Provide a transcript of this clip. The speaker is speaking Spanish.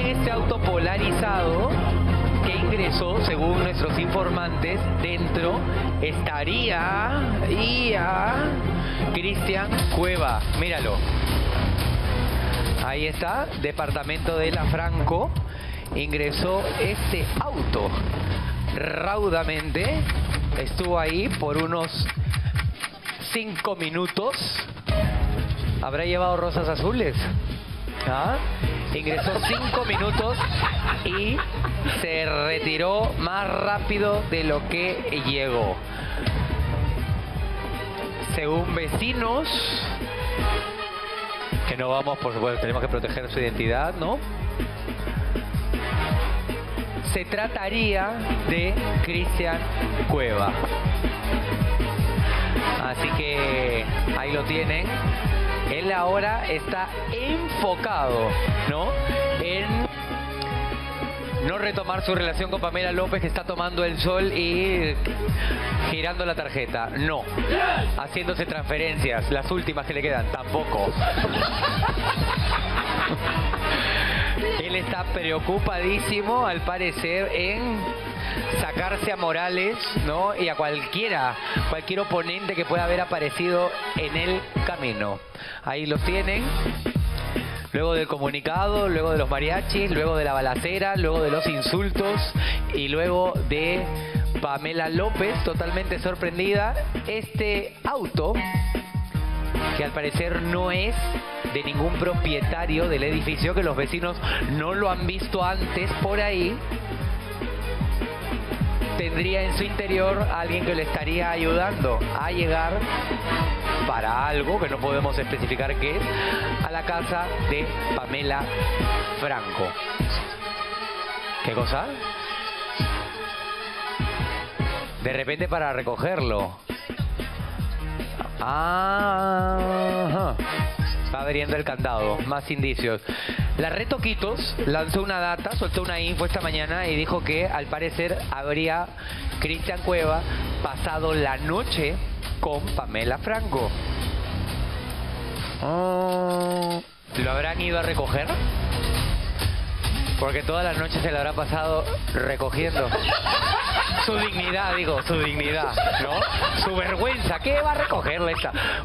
este auto polarizado que ingresó, según nuestros informantes, dentro estaría Cristian Cueva. Míralo. Ahí está, departamento de La Franco. Ingresó este auto raudamente. Estuvo ahí por unos 5 minutos. ¿Habrá llevado rosas azules? ¿Ah? Ingresó 5 minutos y se retiró más rápido de lo que llegó. Según vecinos, que no vamos, por supuesto, tenemos que proteger su identidad, ¿no? Se trataría de Cristian Cueva. Así que ahí lo tienen. Él ahora está enfocado, ¿no? En no retomar su relación con Pamela López, que está tomando el sol y girando la tarjeta. No. Haciéndose transferencias, las últimas que le quedan, tampoco. Él está preocupadísimo, al parecer, en sacarse a Morales, ¿no? Y a cualquier oponente que pueda haber aparecido en el camino. Ahí los tienen. Luego del comunicado, luego de los mariachis, luego de la balacera, luego de los insultos y luego de Pamela López totalmente sorprendida. Este auto, que al parecer no es de ningún propietario del edificio, que los vecinos no lo han visto antes por ahí, tendría en su interior a alguien que le estaría ayudando a llegar para algo que no podemos especificar qué es, a la casa de Pamela Franco. ¿Qué cosa? De repente para recogerlo. Ajá. Va abriendo el candado. Más indicios. La red Toquitos lanzó una data, soltó una info esta mañana y dijo que al parecer habría Cristian Cueva pasado la noche con Pamela Franco. ¿Lo habrán ido a recoger? Porque toda la noche se la habrá pasado recogiendo. Su dignidad, digo, su dignidad, ¿no? Su vergüenza. ¿Qué va a recogerle esta?